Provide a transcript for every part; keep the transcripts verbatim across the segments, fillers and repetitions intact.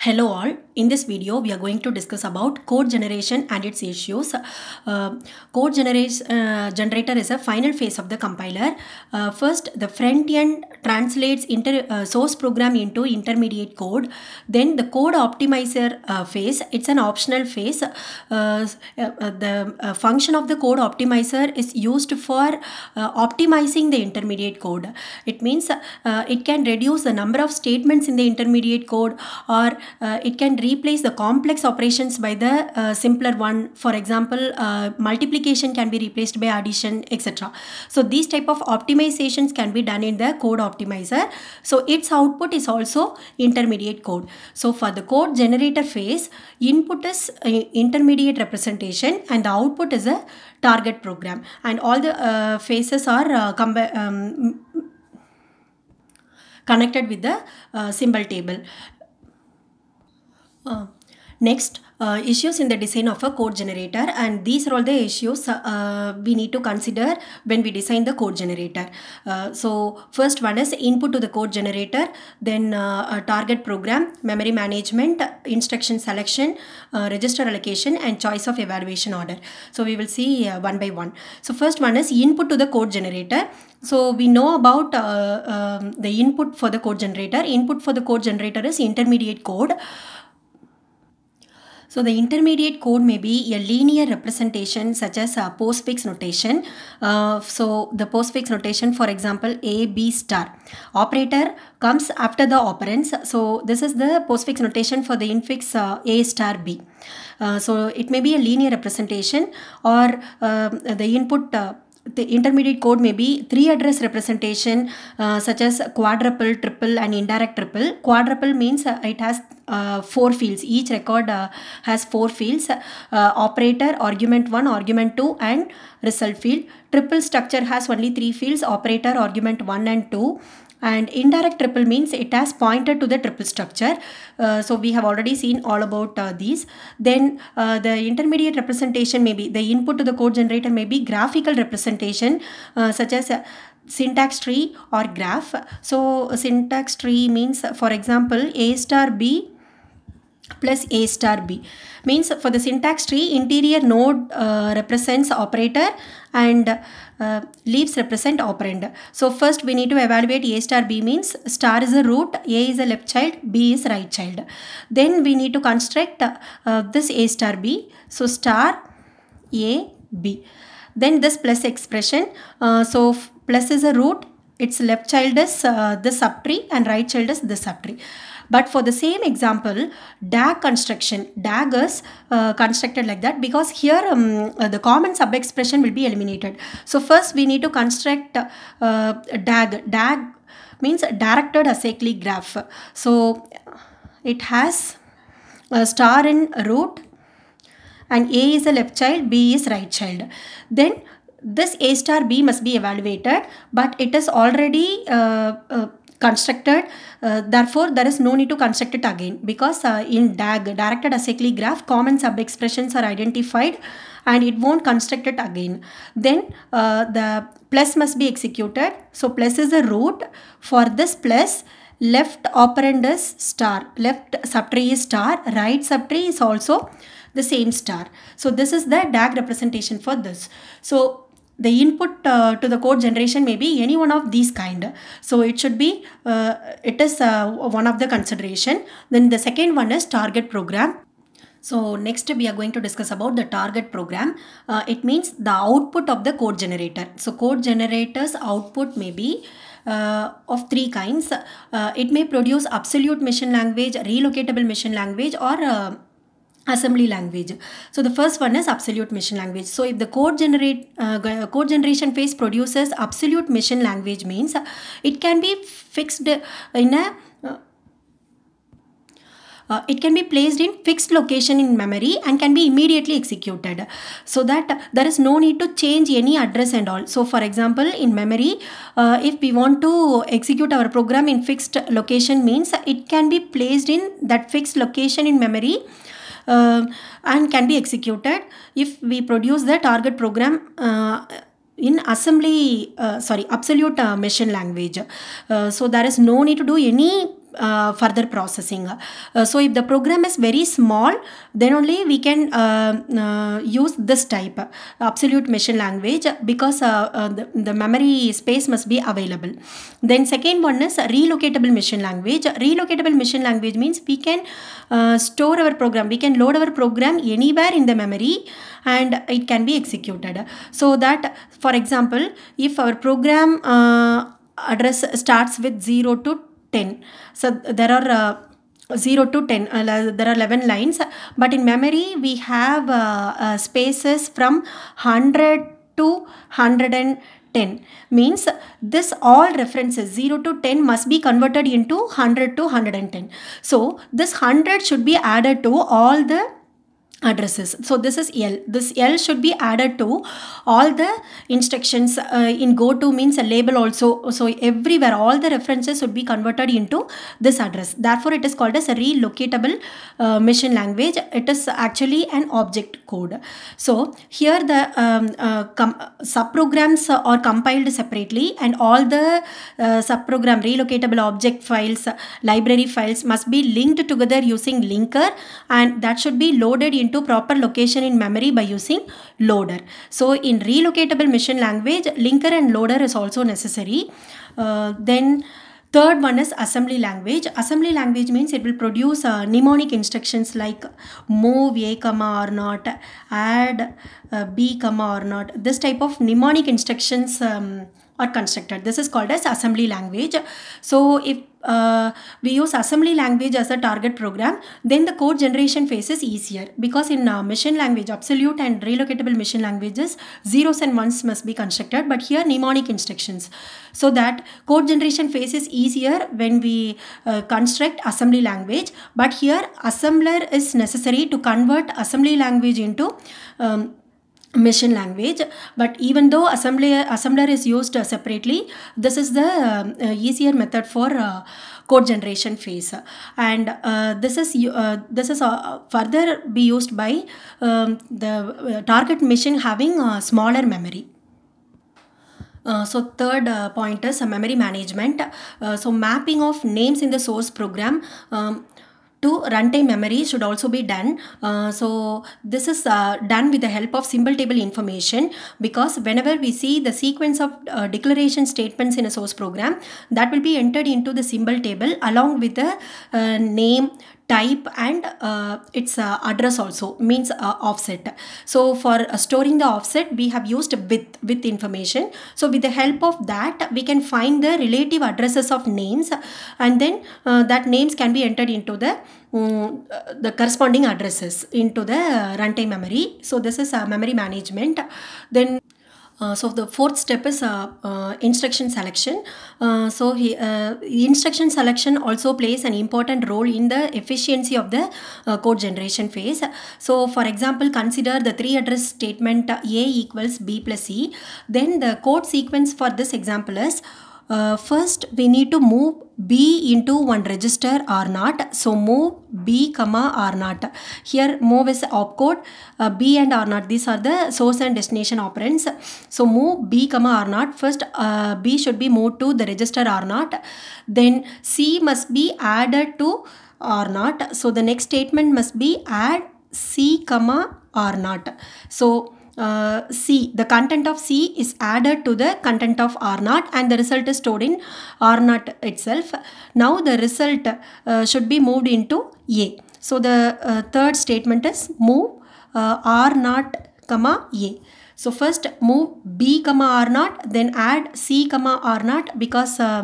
Hello all, in this video we are going to discuss about code generation and its issues. Uh, code generation, uh, generator is a final phase of the compiler. Uh, first, the front end translates inter, uh, source program into intermediate code. Then the code optimizer uh, phase, it's an optional phase. Uh, uh, the uh, function of the code optimizer is used for uh, optimizing the intermediate code. It means uh, it can reduce the number of statements in the intermediate code, or Uh, it can replace the complex operations by the uh, simpler one. For example, uh, multiplication can be replaced by addition, et cetera. So these type of optimizations can be done in the code optimizer. So its output is also intermediate code. So for the code generator phase, input is uh, intermediate representation and the output is a target program. And all the uh, phases are uh, um, connected with the uh, symbol table. Uh, next, uh, issues in the design of a code generator, and these are all the issues uh, we need to consider when we design the code generator. Uh, so first one is input to the code generator, then uh, a target program, memory management, instruction selection, uh, register allocation, and choice of evaluation order. So we will see uh, one by one. So first one is input to the code generator. So we know about uh, um, the input for the code generator. Input for the code generator is intermediate code. So the intermediate code may be a linear representation such as a postfix notation. Uh, so the postfix notation, for example, A, B star. Operator comes after the operands. So this is the postfix notation for the infix uh, A star B. Uh, so it may be a linear representation, or uh, the input uh, the intermediate code may be three address representation uh, such as quadruple, triple, and indirect triple. Quadruple means uh, it has uh, four fields. Each record uh, has four fields: uh, operator, argument one, argument two, and result field. Triple structure has only three fields: operator, argument one, and two. And indirect triple means it has pointed to the triple structure. Uh, so we have already seen all about uh, these. Then uh, the intermediate representation may be, the input to the code generator may be graphical representation uh, such as uh, syntax tree or graph. So syntax tree means, for example, A star B plus A star B means, for the syntax tree, interior node uh, represents operator and uh, leaves represent operand. So first we need to evaluate A star B means star is a root, A is a left child, B is right child. Then we need to construct uh, this A star B. So star A B. Then this plus expression. Uh, so plus is a root, its left child is uh, the subtree and right child is the subtree. But for the same example, D A G construction, D A G is uh, constructed like that because here um, uh, the common sub-expression will be eliminated. So first we need to construct uh, D A G. D A G means directed acyclic graph. So it has a star in root and A is a left child, B is right child. Then this A star B must be evaluated, but it is already uh, uh, constructed, uh, therefore there is no need to construct it again, because uh, in D A G, directed acyclic graph, common sub-expressions are identified and it won't construct it again. Then uh, the plus must be executed. So plus is a root. For this plus, left operand is star, left subtree is star, right subtree is also the same star. So this is the D A G representation for this. So the input uh, to the code generation may be any one of these kind. So it should be, uh, it is uh, one of the consideration. Then the second one is target program. So next we are going to discuss about the target program. Uh, it means the output of the code generator. So code generator's output may be uh, of three kinds. Uh, it may produce absolute machine language, relocatable machine language, or uh, assembly language. So the first one is absolute machine language. So if the code generate uh, code generation phase produces absolute machine language means uh, it can be fixed in a uh, Uh, it can be placed in fixed location in memory and can be immediately executed, so that there is no need to change any address and all. So for example, in memory, uh, if we want to execute our program in fixed location means it can be placed in that fixed location in memory uh, and can be executed. If we produce the target program uh, in assembly, uh, sorry, absolute uh, machine language, uh, so there is no need to do any uh, further processing. Uh, so if the program is very small, then only we can uh, uh, use this type, absolute machine language, because uh, uh, the, the memory space must be available. Then second one is relocatable machine language. Relocatable machine language means we can uh, store our program, we can load our program anywhere in the memory and it can be executed. So that, for example, if our program uh, address starts with zero to ten, so there are uh, zero to ten, uh, there are eleven lines, but in memory we have uh, uh, spaces from one hundred to one hundred ten, means this all references zero to ten must be converted into one hundred to one hundred ten. So this one hundred should be added to all the addresses. So this is L. This L should be added to all the instructions. Uh, in GoTo means a label also. So everywhere all the references should be converted into this address. Therefore it is called as a relocatable uh, machine language. It is actually an object code. So here the um, uh, subprograms are compiled separately, and all the uh, subprogram relocatable object files, uh, library files must be linked together using linker, and that should be loaded into into proper location in memory by using loader. So in relocatable machine language, linker and loader is also necessary. Uh, then third one is assembly language. Assembly language means it will produce uh, mnemonic instructions like move a comma or not, add uh, b comma or not. This type of mnemonic instructions um, are constructed. This is called as assembly language. So if uh, we use assembly language as a target program, then the code generation phase is easier, because in uh, machine language, absolute and relocatable machine languages, zeros and ones must be constructed, but here mnemonic instructions. So that code generation phase is easier when we uh, construct assembly language, but here assembler is necessary to convert assembly language into um, machine language. But even though assembler assembler is used uh, separately, this is the uh, uh, easier method for uh, code generation phase, and uh, this is uh, this is uh, further be used by um, the uh, target machine having uh, smaller memory. Uh, so third uh, point is uh, memory management. Uh, so mapping of names in the source program um, to runtime memory should also be done. Uh, so this is uh, done with the help of symbol table information, because whenever we see the sequence of uh, declaration statements in a source program, that will be entered into the symbol table along with the uh, name, type, and uh, its uh, address also, means uh, offset. So for uh, storing the offset, we have used with with information. So with the help of that, we can find the relative addresses of names, and then uh, that names can be entered into the um, the corresponding addresses into the uh, runtime memory. So this is uh, memory management. Then Uh, so the fourth step is uh, uh, instruction selection. Uh, so he, uh, instruction selection also plays an important role in the efficiency of the uh, code generation phase. So for example, consider the three address statement uh, A equals B plus C. Then the code sequence for this example is, Uh, first we need to move B into one register R naught. So move B comma R naught. Here move is opcode. Uh, B and R naught, these are the source and destination operands. So move B comma R naught. First uh, B should be moved to the register R naught. Then C must be added to R naught. So the next statement must be add C comma R naught. So Uh, C, the content of C is added to the content of R naught, and the result is stored in R naught itself. Now the result uh, should be moved into A. So the uh, third statement is move uh, R naught comma A. So first move B comma R naught, then add C comma R naught, because uh,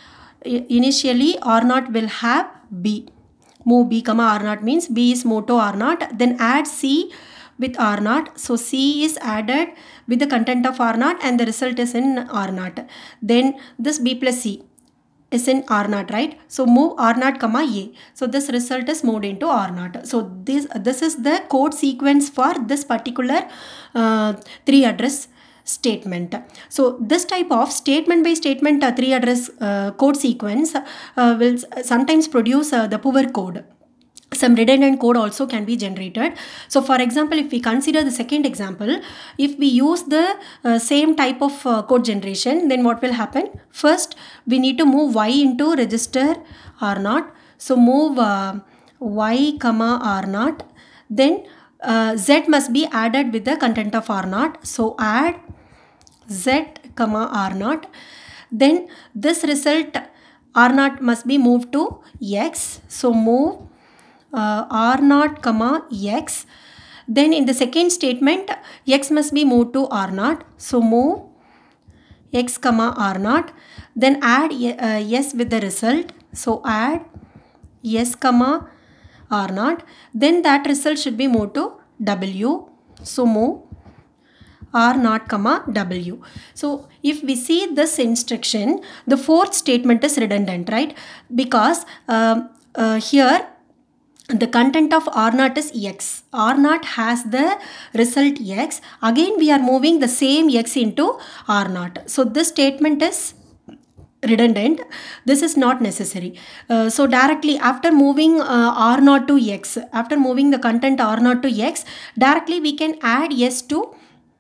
initially R naught will have B. Move B comma R naught means B is moved to R naught, then add C with R naught. So C is added with the content of R naught, and the result is in R naught. Then this B plus C is in R naught, right? So move R naught comma A. So this result is moved into R naught. So this this is the code sequence for this particular uh, three address statement. So this type of statement by statement uh, three address uh, code sequence uh, will sometimes produce uh, the poor code. some redundant code also can be generated. So for example, if we consider the second example, if we use the uh, same type of uh, code generation, then what will happen? First, we need to move y into register R naught. So move uh, y comma R naught. Then uh, z must be added with the content of R naught. So add z comma R naught. Then this result R naught must be moved to x. So move uh, R naught comma x. Then in the second statement, x must be moved to R naught. So move x comma R naught. Then add uh, s with the result. So add s comma R naught. Then that result should be moved to w. So move R naught comma w. So if we see this instruction, the fourth statement is redundant, right? Because uh, uh, here the content of R naught is x. R naught has the result x. Again we are moving the same x into R naught. So this statement is redundant. This is not necessary. Uh, so directly after moving uh, R naught to x, after moving the content R naught to x, directly we can add s to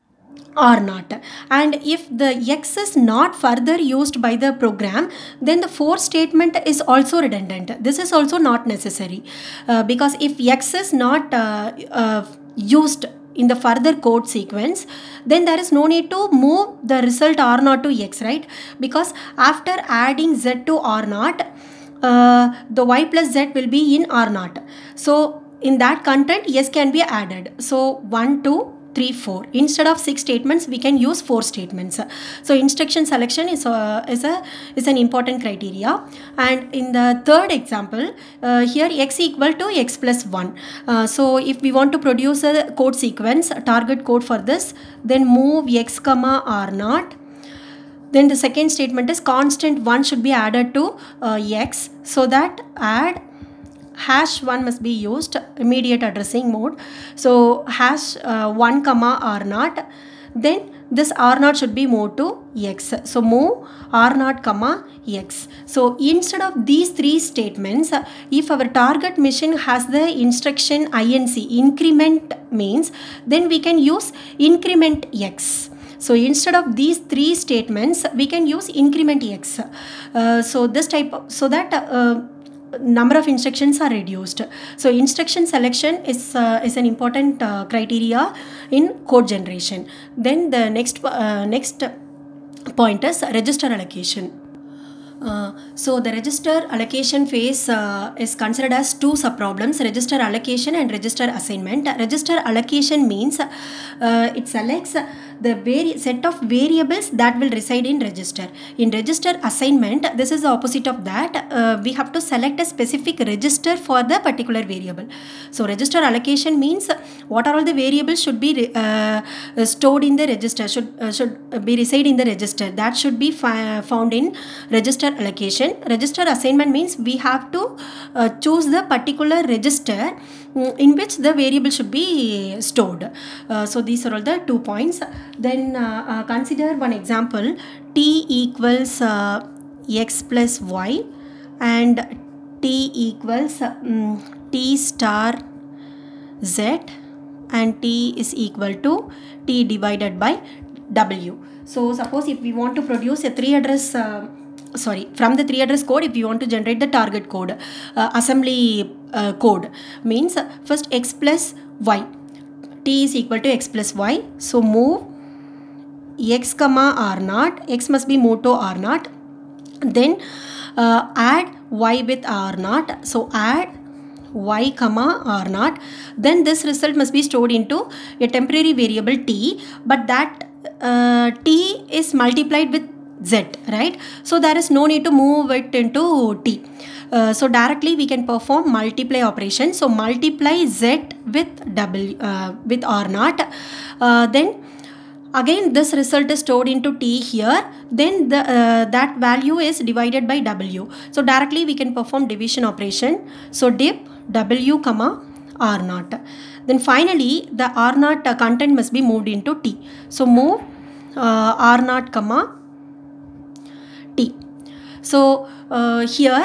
R naught, and if the x is not further used by the program, then the fourth statement is also redundant. This is also not necessary uh, because if x is not uh, uh, used in the further code sequence, then there is no need to move the result R naught to x, right? Because after adding z to R naught, uh, the y plus z will be in R naught. So in that content, yes can be added. So one, two, three, four. Instead of six statements, we can use four statements. So instruction selection is a, is a is an important criteria. And in the third example, uh, here x equal to x plus one. Uh, so if we want to produce a code sequence, a target code for this, then move x comma R naught. Then the second statement is constant one should be added to uh, x, so that add hash one must be used, immediate addressing mode. So hash uh, one comma R naught. Then this R naught should be moved to x. So move R naught comma x. So instead of these three statements, if our target machine has the instruction inc, increment means, then we can use increment x. So instead of these three statements, we can use increment x. Uh, so this type of, so that uh, number of instructions are reduced. So instruction selection is uh, is an important uh, criteria in code generation. Then the next uh, next point is register allocation. Uh, so the register allocation phase uh, is considered as two subproblems: register allocation and register assignment. Register allocation means uh, it selects the vari set of variables that will reside in register. In register assignment, this is the opposite of that. Uh, we have to select a specific register for the particular variable. So register allocation means what are all the variables should be uh, stored in the register, should uh, should be reside in the register. That should be found in register allocation. Register assignment means we have to uh, choose the particular register in which the variable should be stored. Uh, so these are all the two points. Then uh, uh, consider one example: t equals uh, x plus y and t equals um, t star z and t is equal to t divided by w. So suppose if we want to produce a three address uh, sorry from the three address code, if you want to generate the target code, uh, assembly uh, code means uh, first x plus y, t is equal to x plus y. So move x comma R naught, x must be moved to R naught. Then uh, add y with R naught. So add y comma R naught. Then this result must be stored into a temporary variable t, but that uh, t is multiplied with z, right? So there is no need to move it into t. Uh, so directly we can perform multiply operation. So multiply z with w uh, with R naught. Uh, then again this result is stored into t here. Then the uh, that value is divided by w. So directly we can perform division operation. So div w comma R naught. Then finally the R naught uh, content must be moved into t. So move uh, R naught comma t. So uh, here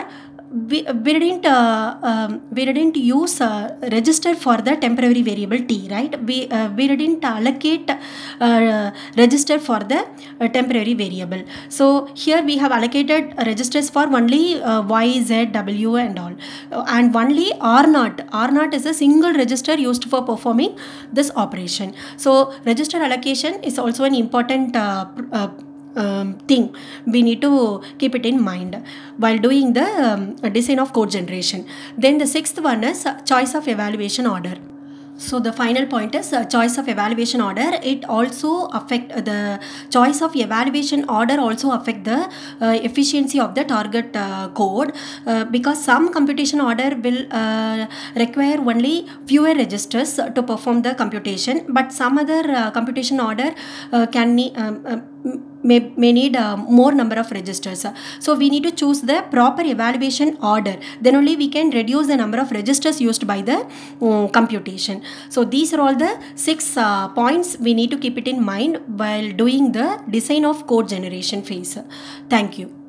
we, we didn't uh, um, we didn't use uh, register for the temporary variable t, right? We uh, we didn't allocate uh, register for the uh, temporary variable. So here we have allocated registers for only uh, y, z, w and all, uh, and only r naught. R naught is a single register used for performing this operation. So register allocation is also an important uh, uh, Um, thing we need to keep it in mind while doing the um, design of code generation. Then the sixth one is uh, choice of evaluation order. So the final point is uh, choice of evaluation order. It also affect uh, the choice of evaluation order also affect the uh, efficiency of the target uh, code, uh, because some computation order will uh, require only fewer registers to perform the computation, but some other uh, computation order uh, can need um, uh, May, may need uh, more number of registers. So we need to choose the proper evaluation order. Then only we can reduce the number of registers used by the um, computation. So these are all the six uh, points we need to keep it in mind while doing the design of code generation phase. Thank you.